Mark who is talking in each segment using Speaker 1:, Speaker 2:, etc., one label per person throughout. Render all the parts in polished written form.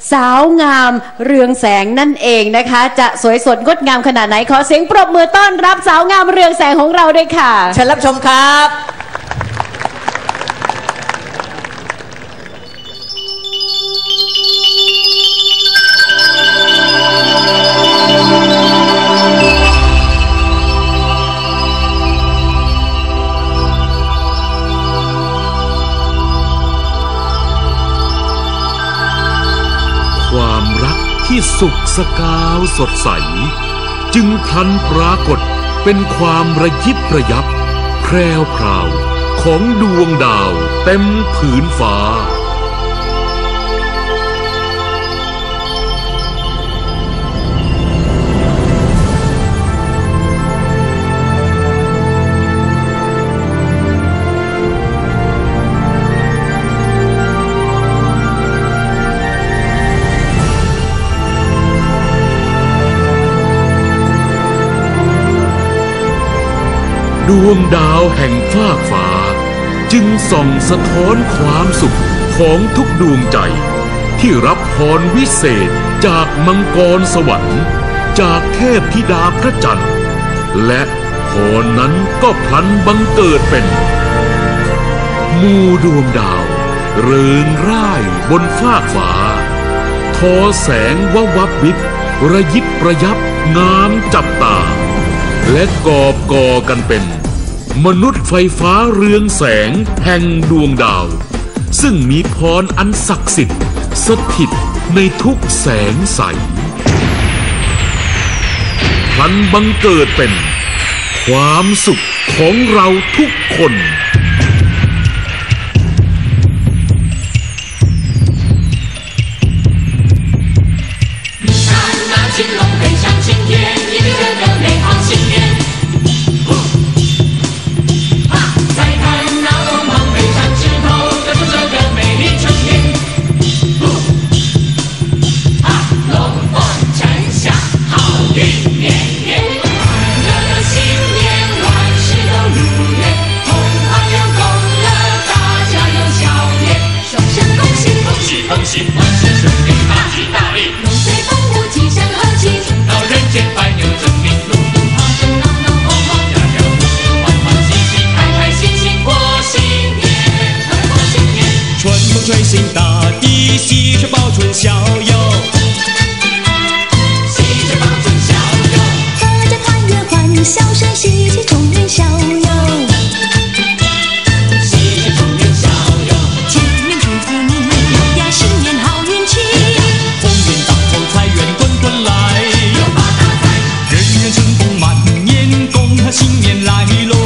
Speaker 1: สาวงามเรืองแสงนั่นเองนะคะจะสวยสดงดงามขนาดไหนขอเสียงปรบมือต้อนรับสาวงามเรืองแสงของเราด้วยค่ะ
Speaker 2: เชิญรับชมครับ
Speaker 3: ความรักที่สุขสกาวสดใสจึงพลันปรากฏเป็นความระยิบระยับแพรวพราวของดวงดาวเต็มผืนฟ้าดวงดาวแห่งฟากฟ้าจึงส่องสะท้อนความสุขของทุกดวงใจที่รับพรวิเศษจากมังกรสวรรค์จากเทพธิดาพระจันทร์และพรนั้นก็พลันบังเกิดเป็นหมู่ดวงดาวเริงร่ายบนฟากฟ้าทอแสงววับวิบระยิบระยับงามจับตาและกอบก่อกันเป็นมนุษย์ไฟฟ้าเรืองแสงแห่งดวงดาวซึ่งมีพรอันศักดิ์สิทธิ์สถิตในทุกแสงใสพลันบังเกิดเป็นความสุขของเราทุกคน
Speaker 4: 吹醒大地，喜鹊报春逍遥，喜鹊报春逍遥，合着团圆欢笑声，喜气中原逍遥，喜气中原逍遥，千年祝福你呀，新年好运气，鸿运当头，财源滚滚来，要发大财，人人成功满年，恭贺新年来喽。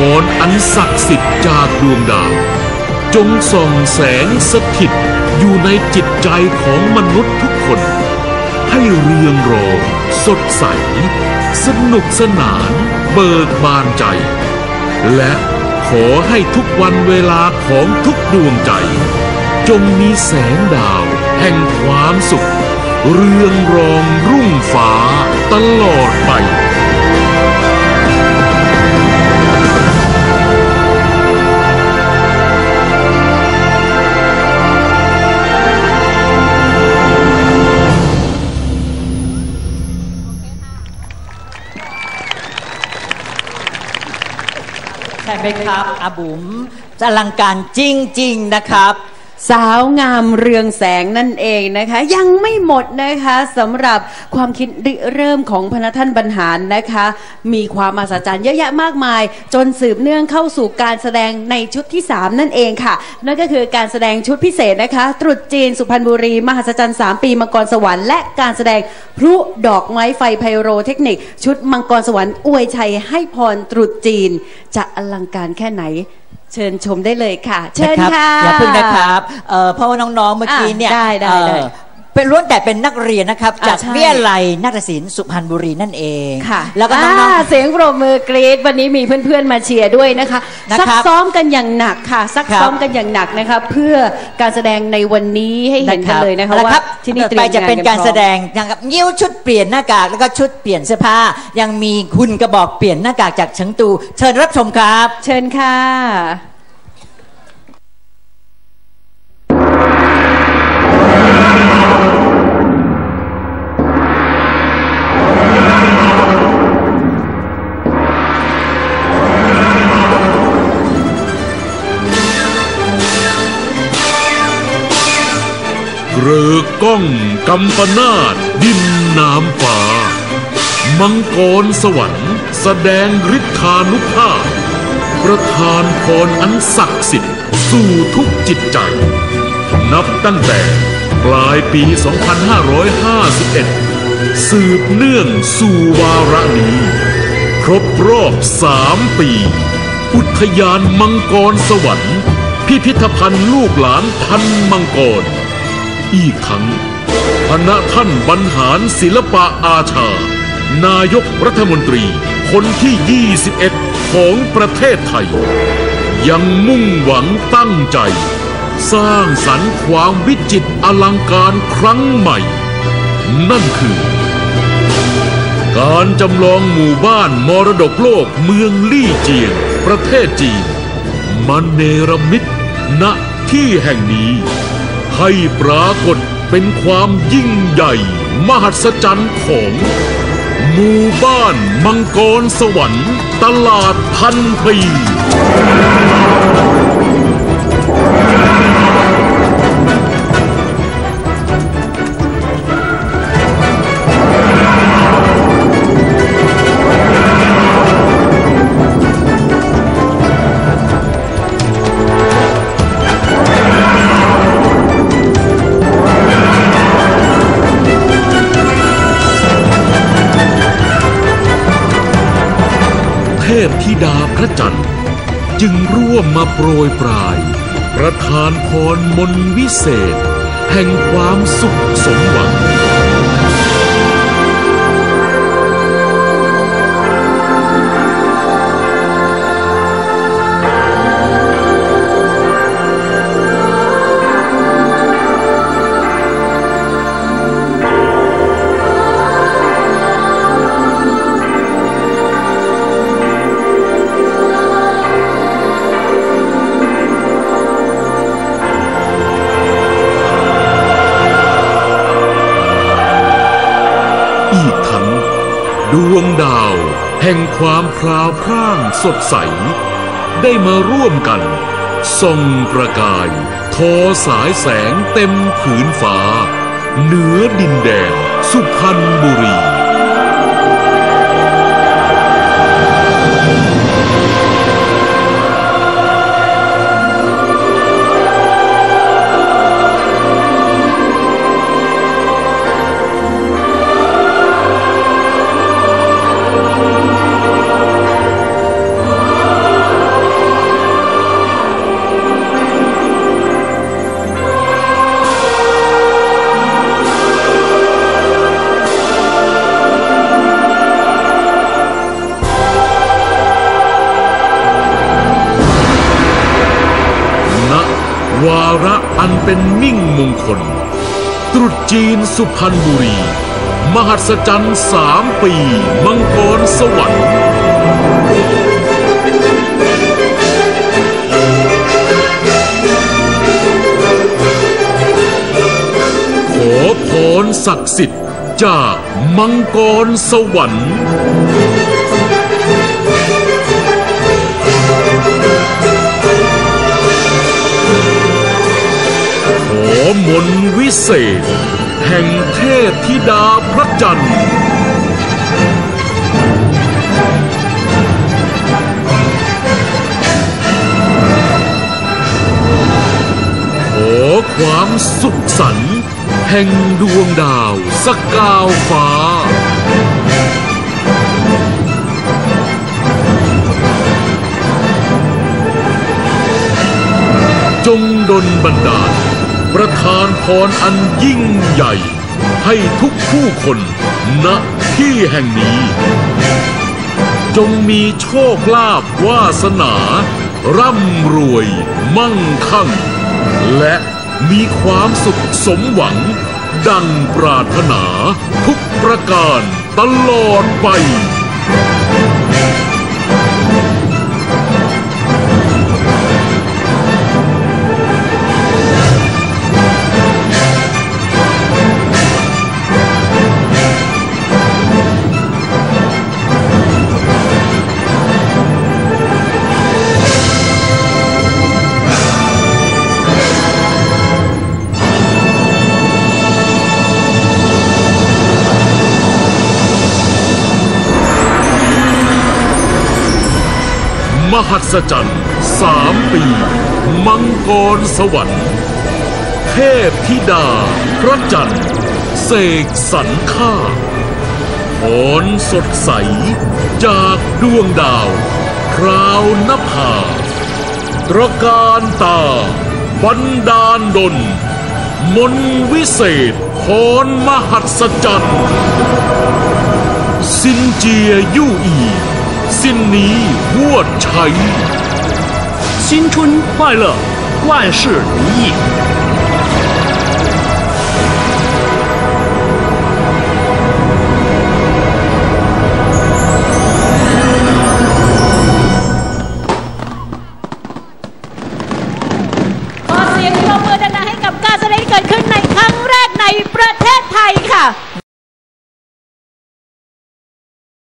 Speaker 3: รอันศักดิ์สิทธิ์จากดวงดาวจงส่องแสงสถิตอยู่ในจิตใจของมนุษย์ทุกคนให้เรืองรองสดใสสนุกสนานเบิกบานใจและขอให้ทุกวันเวลาของทุกดวงใจจงมีแสงดาวแห่งความสุขเรืองรองรุ่งฟ้าตลอดไป
Speaker 2: ใช่ไหมครับอาบุ๋มอลังการจริงๆนะครับ
Speaker 1: สาวงามเรืองแสงนั่นเองนะคะยังไม่หมดนะคะสำหรับความคิดริเริ่มของพระท่านบรรหารนะคะมีความมหัศจรรย์เยอะแยะมากมายจนสืบเนื่องเข้าสู่การแสดงในชุดที่3นั่นเองค่ะนั่นก็คือการแสดงชุดพิเศษนะคะตรุษจีนสุพรรณบุรีมหัศจรรย์3 ปีมังกรสวรรค์และการแสดงพลุดอกไม้ไฟไพโรเทคนิคชุดมังกรสวรรค์อวยชัยให้พรตรุษจีนจะอลังการแค่ไหนเชิญชมได้เลยค่ะเชิญค่ะ
Speaker 2: อย่าพึ่งนะครับเพราะว่าน้องๆเมื่อกี้เนี่ย
Speaker 1: ได้
Speaker 2: เป็นล้วนแต่เป็นนักเรียนนะครับจากวิทยาลัยนาฏศิลป์สุพรรณบุรีนั่นเอง
Speaker 1: ค่ะ
Speaker 2: แล้วก็น้อง
Speaker 1: ๆเสียงปรบมือกรี๊ดวันนี้มีเพื่อนๆมาเชียร์ด้วยนะคะซักซ้อมกันอย่างหนักค่ะซักซ้อมกันอย่างหนักนะคะเพื่อการแสดงในวันนี้ให้เห็นกันเลยนะคะว่า
Speaker 2: ที่นี่เตรียมงานจะเป็นการแสดงนะครับยิ้วชุดเปลี่ยนหน้ากากแล้วก็ชุดเปลี่ยนเสื้อผ้ายังมีคุณกระบอกเปลี่ยนหน้ากากจากเฉิงตูเชิญรับชมครับ
Speaker 1: เชิญค่ะ
Speaker 3: เรือก้องกำปนาตดินน้ำฟ้ามังกรสวรรค์แสดงฤทธานุภาพประทานพรอันศักดิ์สิทธิ์สู่ทุกจิตใจนับตั้งแต่ปลายปี 2551 สืบเนื่องสู่วาระนี้ครบรอบ3 ปีอุทยานมังกรสวรรค์พิพิธภัณฑ์ลูกหลานพันมังกรอีกทั้งคณะท่านบรรหารศิลปะอาชานายกรัฐมนตรีคนที่ 21 ของประเทศไทยยังมุ่งหวังตั้งใจสร้างสรรค์ความวิจิตรอลังการครั้งใหม่นั่นคือการจำลองหมู่บ้านมรดกโลกเมืองลี่เจียงประเทศจีนมาเนรมิตณที่แห่งนี้ให้ปรากฏเป็นความยิ่งใหญ่มหัศจรรย์ของหมู่บ้านมังกรสวรรค์ตลาดพันปีเทพธิดาพระจันทร์จึงร่วมมาโปรยปลายประทานพรมนต์วิเศษแห่งความสุขสมหวังดวงดาวแห่งความพราวพร่างสดใสได้มาร่วมกันส่องประกายทอสายแสงเต็มผืนฟ้าเหนือดินแดนสุพรรณบุรีอันเป็นมิ่งมงคลตรุษจีนสุพรรณบุรี มหัศจรรย์3 ปีมังกรสวรรค์ขอพรศักดิ์สิทธิ์จากมังกรสวรรค์ขอมนต์วิเศษแห่งเทพธิดาพระจันทร์ขอความสุขสันต์แห่งดวงดาวสกาวฟ้าจงดลบันดาลประทานพรอันยิ่งใหญ่ให้ทุกผู้คนณที่แห่งนี้จงมีโชคลาภวาสนาร่ำรวยมั่งคั่งและมีความสุขสมหวังดังปรารถนาทุกประการตลอดไปมหัศจรรย์3 ปีมังกรสวรรค์เทพธิดาพระจันทร์เสกสรรข้าพรสดใสจากดวงดาวคราวนภาตระการตาบันดาลดลมนต์วิเศษพรมหัศจรรย์ซินเจียยู่อีสิ้นนี้ววดชัย
Speaker 4: 新春快乐万事如意
Speaker 5: ขอเสียงปรบมือดังๆให้กับการแสดงที่เกิดขึ้นในครั้งแรกในประเทศไทยค่ะ